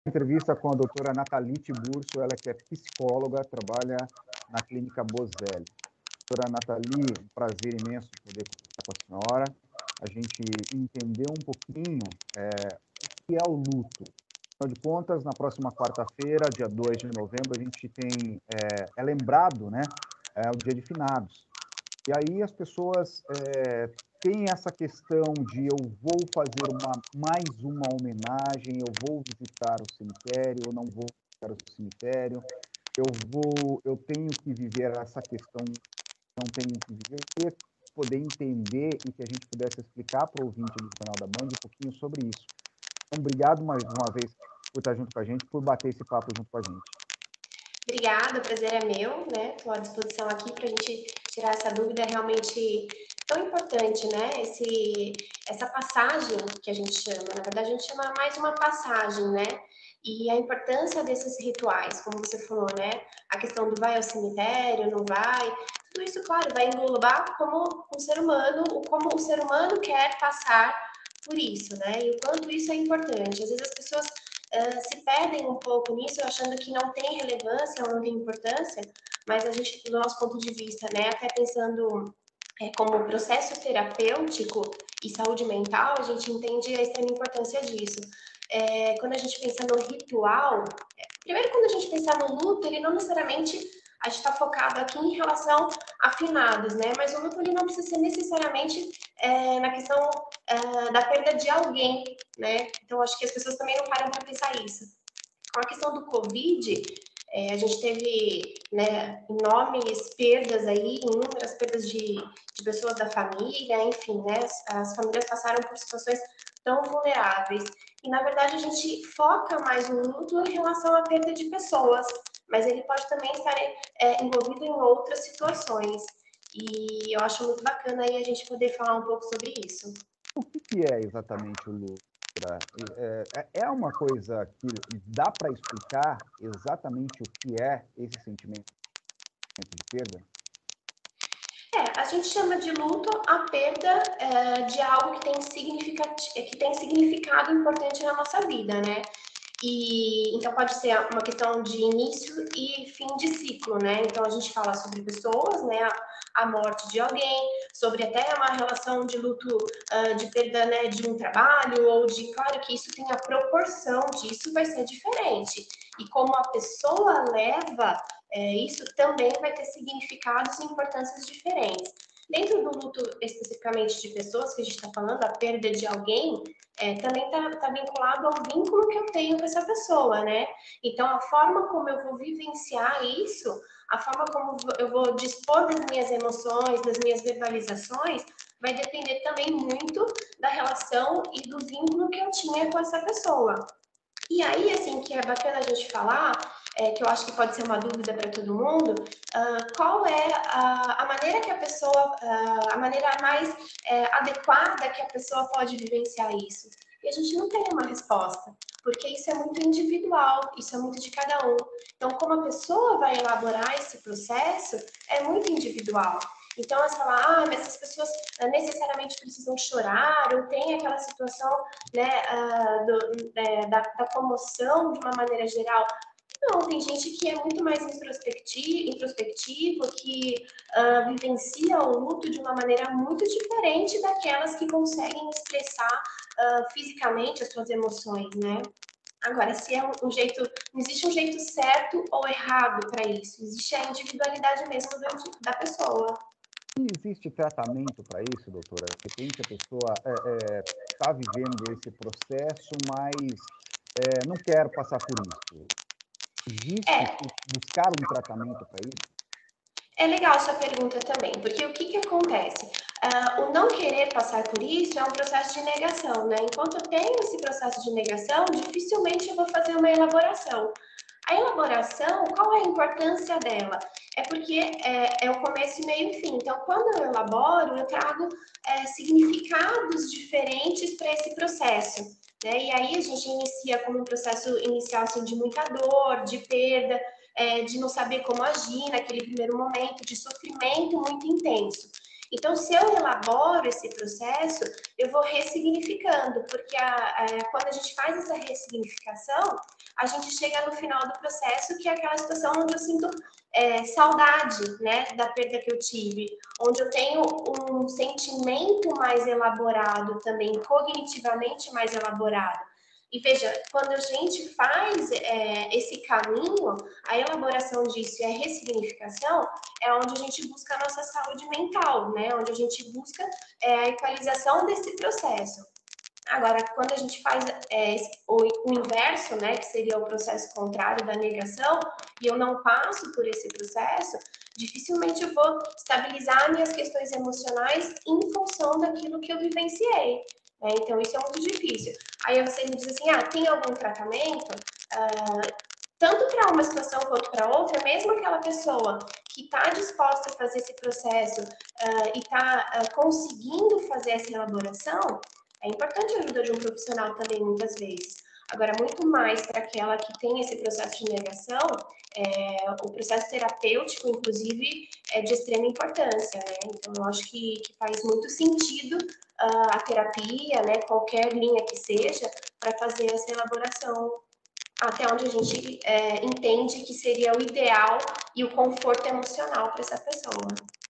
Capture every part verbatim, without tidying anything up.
Entrevista com a doutora Nathalie Tiburcio, ela que é psicóloga, trabalha na Clínica Bozelli. Doutora Nathalie, um prazer imenso poder conversar com a senhora, a gente entender um pouquinho é, o que é o luto. Afinal de contas, na próxima quarta-feira, dia dois de novembro, a gente tem, é, é lembrado, né, é, o dia de finados. E aí as pessoas é, têm essa questão de eu vou fazer uma, mais uma homenagem, eu vou visitar o cemitério, eu não vou visitar o cemitério, eu vou, eu tenho que viver essa questão, não tenho que viver, eu queria poder entender e que a gente pudesse explicar para o ouvinte do Jornal da Band um pouquinho sobre isso. Então, obrigado mais uma vez por estar junto com a gente, por bater esse papo junto com a gente. Obrigada, o prazer é meu, né? Estou à disposição aqui para a gente tirar essa dúvida realmente tão importante, né? Esse, essa passagem que a gente chama, na verdade a gente chama mais uma passagem, né? E a importância desses rituais, como você falou, né? A questão do vai ao cemitério, não vai, tudo isso, claro, vai englobar como um ser humano, como o ser humano quer passar por isso, né? E o quanto isso é importante. Às vezes as pessoas Uh, se perdem um pouco nisso, achando que não tem relevância ou não tem importância, mas a gente, do nosso ponto de vista, né, até pensando é, como processo terapêutico e saúde mental, a gente entende a extrema importância disso. É, quando a gente pensa no ritual, é, primeiro quando a gente pensa no luto, ele não necessariamente, a gente está focado aqui em relação a finados, né, mas o luto ele não precisa ser necessariamente é, na questão é, da perda de alguém, né? Então, acho que as pessoas também não param para pensar isso. Com a questão do Covid, é, a gente teve né, enormes perdas aí, inúmeras perdas de, de pessoas da família, enfim, né? As, as famílias passaram por situações tão vulneráveis. E, na verdade, a gente foca mais no luto em relação à perda de pessoas, mas ele pode também estar é, envolvido em outras situações. E eu acho muito bacana aí a gente poder falar um pouco sobre isso. O que, que é exatamente o luto? É, é uma coisa que dá para explicar exatamente o que é esse sentimento de perda? É, a gente chama de luto a perda é, de algo que tem, que tem significado importante na nossa vida, né? E então pode ser uma questão de início e fim de ciclo, né? Então a gente fala sobre pessoas, né? A, a morte de alguém, sobre até uma relação de luto uh, de perda, né, de um trabalho ou de, claro que isso tem a proporção disso vai ser diferente. E como a pessoa leva é, isso também vai ter significados e importâncias diferentes. Dentro do luto especificamente de pessoas que a gente está falando, a perda de alguém, é, também está tá vinculado ao vínculo que eu tenho com essa pessoa, né? Então, a forma como eu vou vivenciar isso, a forma como eu vou dispor das minhas emoções, das minhas verbalizações, vai depender também muito da relação e do vínculo que eu tinha com essa pessoa. E aí, assim, que é bacana a gente falar, é, que eu acho que pode ser uma dúvida para todo mundo, uh, qual é a, a maneira que a pessoa, uh, a maneira mais é, adequada que a pessoa pode vivenciar isso? E a gente não tem uma resposta, porque isso é muito individual, isso é muito de cada um. Então, como a pessoa vai elaborar esse processo, é muito individual. Então, ela fala, ah, mas essas pessoas necessariamente precisam chorar, ou tem aquela situação né, uh, do, é, da, da comoção de uma maneira geral. Não, tem gente que é muito mais introspectivo, introspectivo que uh, vivencia o luto de uma maneira muito diferente daquelas que conseguem expressar uh, fisicamente as suas emoções, né? Agora, se é um, um jeito, não existe um jeito certo ou errado para isso, existe a individualidade mesmo do, da pessoa. E existe tratamento para isso, doutora? De repente a pessoa está é, é, vivendo esse processo, mas é, não quer passar por isso. Existe É. buscar um tratamento para isso? É legal essa pergunta também, porque o que, que acontece? Uh, o não querer passar por isso é um processo de negação, né? Enquanto eu tenho esse processo de negação, dificilmente eu vou fazer uma elaboração. A elaboração, qual é a importância dela? É porque é, é o começo, meio e fim. Então, quando eu elaboro, eu trago é, significados diferentes para esse processo. Né? E aí a gente inicia como um processo inicial assim, de muita dor, de perda, é, de não saber como agir naquele primeiro momento, de sofrimento muito intenso. Então, se eu elaboro esse processo, eu vou ressignificando, porque a, a, quando a gente faz essa ressignificação, a gente chega no final do processo, que é aquela situação onde eu sinto é, saudade, né, da perda que eu tive, onde eu tenho um sentimento mais elaborado também, cognitivamente mais elaborado. E veja, quando a gente faz é, esse caminho, a elaboração disso e a ressignificação é onde a gente busca a nossa saúde mental, né? Onde a gente busca é, a equalização desse processo. Agora, quando a gente faz é, o, o inverso, né, que seria o processo contrário da negação, e eu não passo por esse processo, dificilmente eu vou estabilizar minhas questões emocionais em função daquilo que eu vivenciei. Né? Então, isso é muito difícil. Aí você me diz assim, ah, tem algum tratamento? Ah, tanto para uma situação quanto para outra, mesmo aquela pessoa que está disposta a fazer esse processo uh, e está uh, conseguindo fazer essa elaboração, é importante a ajuda de um profissional também, muitas vezes. Agora, muito mais para aquela que tem esse processo de negação, é, o processo terapêutico, inclusive, é de extrema importância, né? Então, eu acho que, que faz muito sentido uh, a terapia, né, qualquer linha que seja, para fazer essa elaboração até onde a gente é, entende que seria o ideal e o conforto emocional para essa pessoa.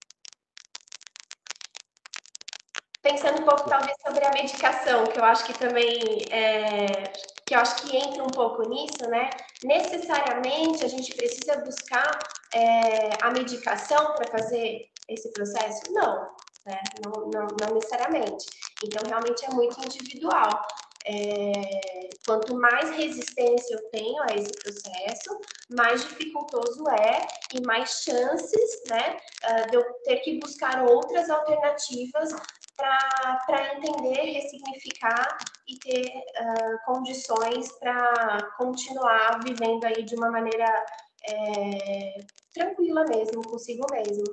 Pensando um pouco, talvez, sobre a medicação, que eu acho que também, é, que eu acho que entra um pouco nisso, né? Necessariamente, a gente precisa buscar é, a medicação para fazer esse processo? Não, né? Não, não, não necessariamente. Então, realmente é muito individual. É, quanto mais resistência eu tenho a esse processo, mais dificultoso é e mais chances, né, de eu ter que buscar outras alternativas para entender, ressignificar e ter uh, condições para continuar vivendo aí de uma maneira é, tranquila mesmo, consigo mesmo.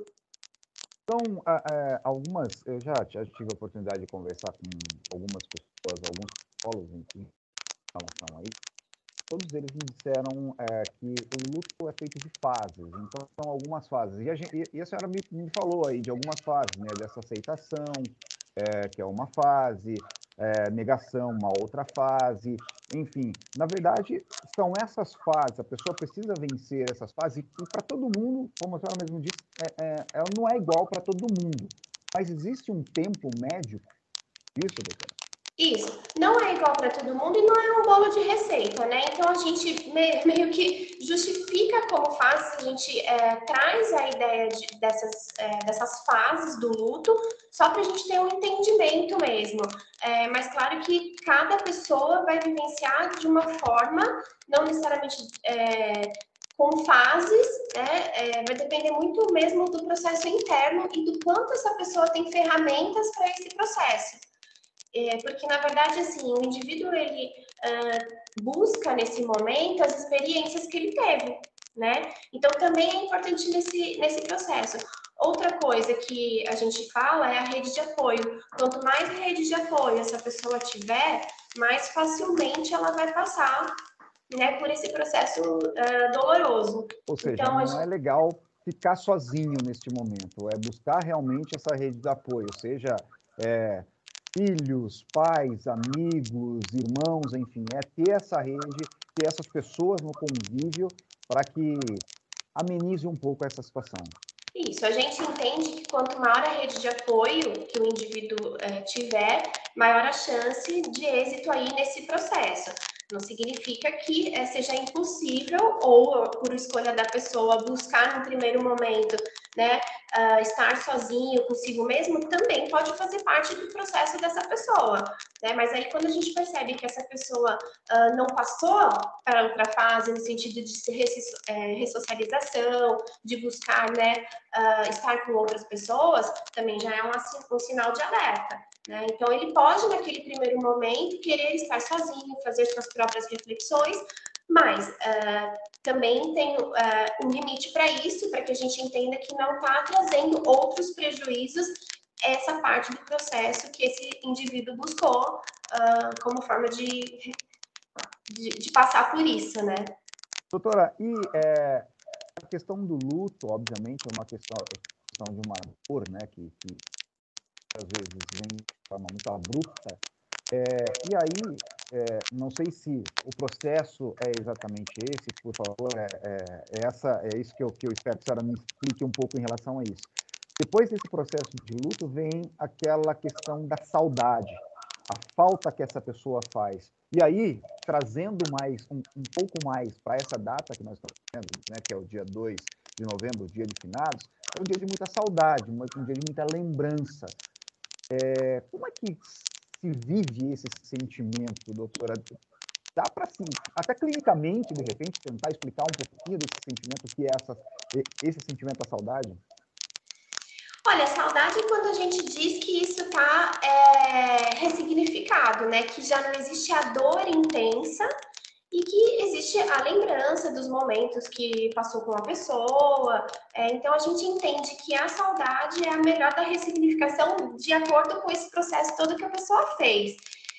Então, algumas, eu já, já tive a oportunidade de conversar com algumas pessoas, alguns psicólogos em relação a isso. Todos eles me disseram é, que o luto é feito de fases, então são algumas fases. E a, gente, e a senhora me, me falou aí de algumas fases, né? Dessa aceitação, é, que é uma fase, é, negação, uma outra fase, enfim. Na verdade, são essas fases, a pessoa precisa vencer essas fases, e para todo mundo, como a senhora mesmo disse, é, é, ela não é igual para todo mundo. Mas existe um tempo médio disso, doutora? Isso, não é igual para todo mundo e não é um bolo de receita, né? Então a gente meio que justifica como fase, a gente é, traz a ideia de, dessas, é, dessas fases do luto, só para a gente ter um entendimento mesmo. É, mas claro que cada pessoa vai vivenciar de uma forma, não necessariamente é, com fases, né? É, vai depender muito mesmo do processo interno e do quanto essa pessoa tem ferramentas para esse processo. É, porque, na verdade, assim, o indivíduo, ele uh, busca, nesse momento, as experiências que ele teve, né? Então, também é importante nesse, nesse processo. Outra coisa que a gente fala é a rede de apoio. Quanto mais rede de apoio essa pessoa tiver, mais facilmente ela vai passar, né, por esse processo uh, doloroso. Ou seja, então, não gente... é legal ficar sozinho neste momento, é buscar realmente essa rede de apoio, seja é, filhos, pais, amigos, irmãos, enfim, é ter essa rede, ter essas pessoas no convívio para que amenize um pouco essa situação. Isso, a gente entende que quanto maior a rede de apoio que o indivíduo é, tiver, maior a chance de êxito aí nesse processo. Não significa que é, seja impossível ou por escolha da pessoa buscar no primeiro momento, né, uh, estar sozinho consigo mesmo, também pode fazer parte do processo dessa pessoa, né? Mas aí quando a gente percebe que essa pessoa uh, não passou para outra fase no sentido de se é, ressocialização, de buscar, né, uh, estar com outras pessoas, também já é um, um sinal de alerta. Né? Então, ele pode, naquele primeiro momento, querer estar sozinho, fazer suas próprias reflexões, mas uh, também tem uh, um limite para isso, para que a gente entenda que não está trazendo outros prejuízos essa parte do processo que esse indivíduo buscou uh, como forma de, de, de passar por isso, né? Doutora, e é, a questão do luto, obviamente, é uma questão, questão de uma dor, né, que, que às vezes vem de forma muito abrupta, E aí, é, não sei se o processo é exatamente esse, por favor, é, é, é essa, é isso que eu, que eu espero que a senhora me explique um pouco em relação a isso. Depois desse processo de luto, vem aquela questão da saudade, a falta que essa pessoa faz. E aí, trazendo mais um, um pouco mais para essa data que nós estamos vendo, né, que é o dia dois de novembro, o dia de finados, é um dia de muita saudade, um dia de muita lembrança. É, como é que se vive esse sentimento, doutora? Dá para, assim, até clinicamente, de repente, tentar explicar um pouquinho desse sentimento, que é essa, esse sentimento da saudade? Olha, saudade é quando a gente diz que isso está é, ressignificado, né? Que já não existe a dor intensa e que existe a lembrança dos momentos que passou com a pessoa. É, então, a gente entende que a saudade é a melhor da ressignificação de acordo com esse processo todo que a pessoa fez.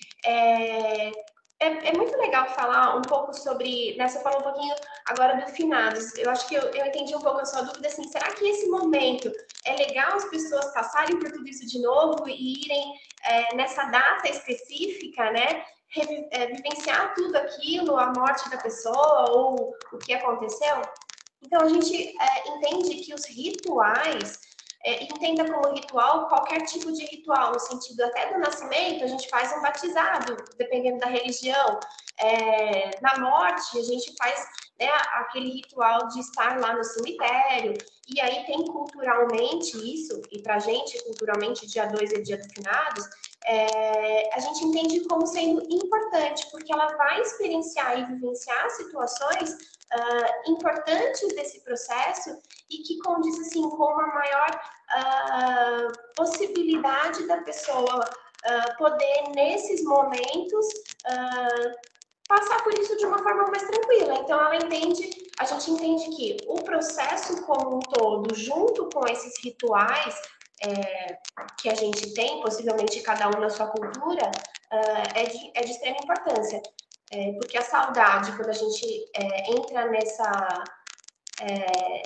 É, é, é muito legal falar um pouco sobre, né, você falou um pouquinho agora do finados. Eu acho que eu, eu entendi um pouco a sua dúvida, assim, será que esse momento é legal as pessoas passarem por tudo isso de novo e irem é, nessa data específica, né, revi- é, vivenciar tudo aquilo, a morte da pessoa ou o que aconteceu? Então, a gente é, entende que os rituais, é, entenda como ritual qualquer tipo de ritual, no sentido até do nascimento, a gente faz um batizado, dependendo da religião. É, na morte, a gente faz, né, aquele ritual de estar lá no cemitério. E aí tem culturalmente isso, e pra gente, culturalmente, dia dois é dia do finados, é, a gente entende como sendo importante, porque ela vai experienciar e vivenciar situações uh, importantes desse processo e que condiz assim com uma maior uh, possibilidade da pessoa uh, poder nesses momentos uh, passar por isso de uma forma mais tranquila. Então ela entende, a gente entende que o processo como um todo, junto com esses rituais é, que a gente tem, possivelmente cada um na sua cultura, uh, é, de, é de extrema importância. É, porque a saudade, quando a gente é, entra nessa, é,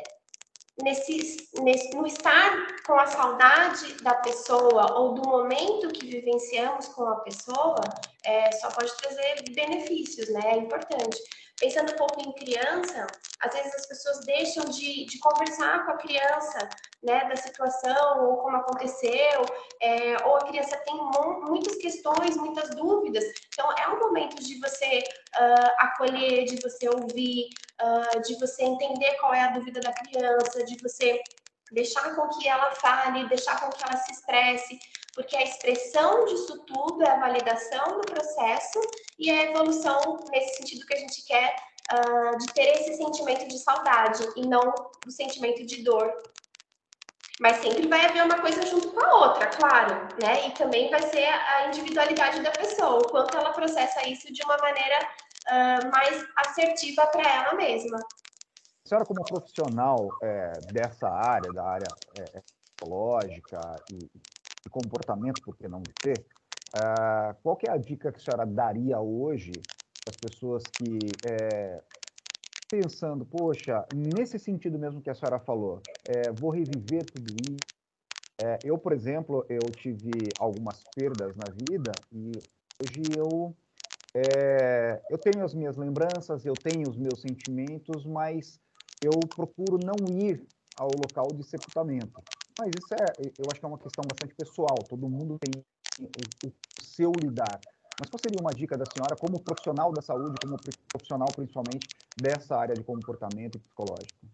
nesse, nesse, no estar com a saudade da pessoa ou do momento que vivenciamos com a pessoa, é, só pode trazer benefícios, né? É importante. Pensando um pouco em criança, às vezes as pessoas deixam de, de conversar com a criança, né, da situação, ou como aconteceu, é, ou a criança tem muitas questões, muitas dúvidas. Então, é um momento de você uh, acolher, de você ouvir, uh, de você entender qual é a dúvida da criança, de você deixar com que ela fale, deixar com que ela se expresse, porque a expressão disso tudo é a validação do processo e a evolução nesse sentido que a gente quer uh, de ter esse sentimento de saudade e não o sentimento de dor. Mas sempre vai haver uma coisa junto com a outra, claro, né? E também vai ser a individualidade da pessoa, o quanto ela processa isso de uma maneira uh, mais assertiva para ela mesma. A senhora, como profissional é, dessa área, da área é, psicológica e, e comportamento, por que não dizer, uh, qual que é a dica que a senhora daria hoje para as pessoas que, é, pensando, poxa, nesse sentido mesmo que a senhora falou, é, vou reviver tudo isso. É, eu, por exemplo, eu tive algumas perdas na vida e hoje eu, é, eu tenho as minhas lembranças, eu tenho os meus sentimentos, mas eu procuro não ir ao local de sepultamento. Mas isso é, eu acho que é uma questão bastante pessoal, todo mundo tem o, o seu lidar. Mas qual seria uma dica da senhora como profissional da saúde, como profissional principalmente dessa área de comportamento psicológico?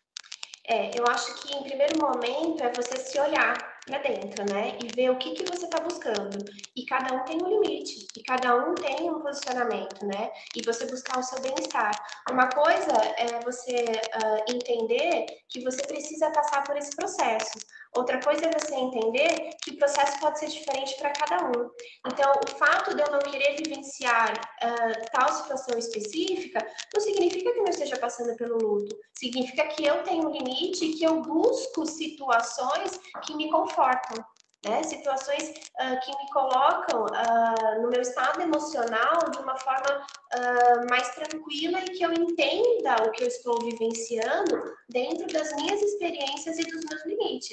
É, eu acho que em primeiro momento é você se olhar para dentro, né? E ver o que, que você está buscando. E cada um tem um limite, e cada um tem um posicionamento, né? E você buscar o seu bem-estar. Uma coisa é você uh, entender que você precisa passar por esse processo. Outra coisa é você entender que o processo pode ser diferente para cada um. Então, o fato de eu não querer vivenciar uh, tal situação específica não significa que eu não esteja passando pelo luto. Significa que eu tenho um limite e que eu busco situações que me confortam. Né? Situações uh, que me colocam uh, no meu estado emocional de uma forma uh, mais tranquila e que eu entenda o que eu estou vivenciando dentro das minhas experiências e dos meus limites.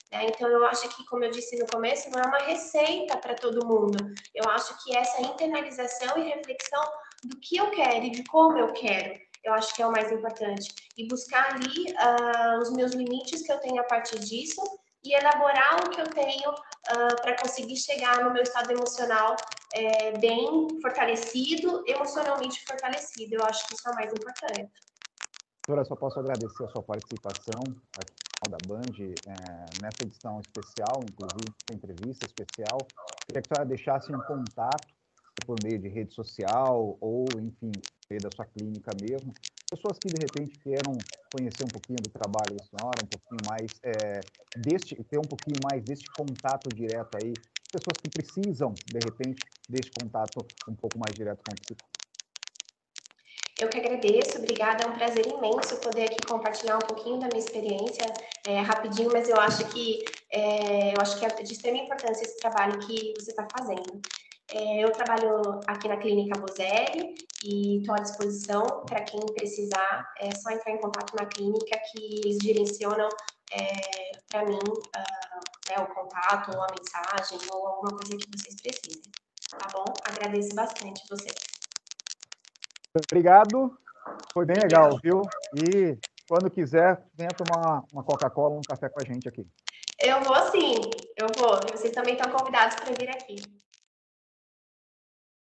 né? Então, eu acho que, como eu disse no começo, não é uma receita para todo mundo. Eu acho que essa internalização e reflexão do que eu quero e de como eu quero, eu acho que é o mais importante. E buscar ali uh, os meus limites que eu tenho a partir disso e elaborar o que eu tenho uh, para conseguir chegar no meu estado emocional é, bem fortalecido, emocionalmente fortalecido. Eu acho que isso é o mais importante. Doutora, só posso agradecer a sua participação aqui no da Band, é, nessa edição especial, inclusive, essa entrevista especial. Queria que a senhora deixasse um contato por meio de rede social ou, enfim, por meio da sua clínica mesmo. Pessoas que, de repente, queiram conhecer um pouquinho do trabalho da senhora, um pouquinho mais é, deste, ter um pouquinho mais deste contato direto aí. Pessoas que precisam, de repente, deste contato um pouco mais direto com o psicólogo. Eu que agradeço, obrigada, é um prazer imenso poder aqui compartilhar um pouquinho da minha experiência, é, rapidinho, mas eu acho que é, eu acho que é de extrema importância esse trabalho que você está fazendo. É, eu trabalho aqui na Clínica Bozelli e estou à disposição para quem precisar, é só entrar em contato na clínica que eles direcionam é, para mim uh, né, o contato, ou a mensagem, ou alguma coisa que vocês precisem, tá bom? Agradeço bastante vocês. Obrigado, foi bem legal, viu? E quando quiser, venha tomar uma Coca-Cola, um café com a gente aqui. Eu vou sim, eu vou. Vocês também estão convidados para vir aqui.